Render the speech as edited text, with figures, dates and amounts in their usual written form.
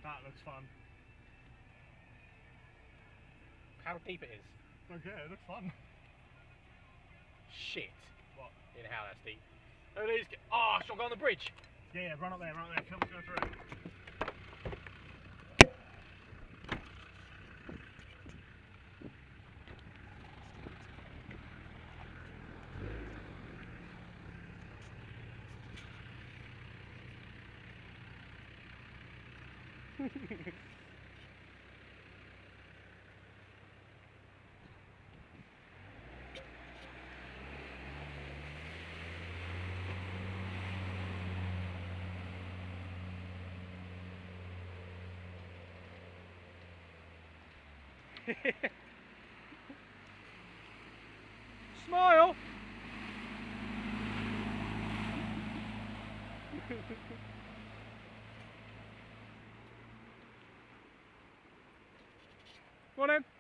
That looks fun. How deep it is? Okay, it looks fun. Shit. What? In how that's deep. Look at these. Oh, should I go on the bridge? Yeah, run up there, run up there. Come go through. Smile! Go on then.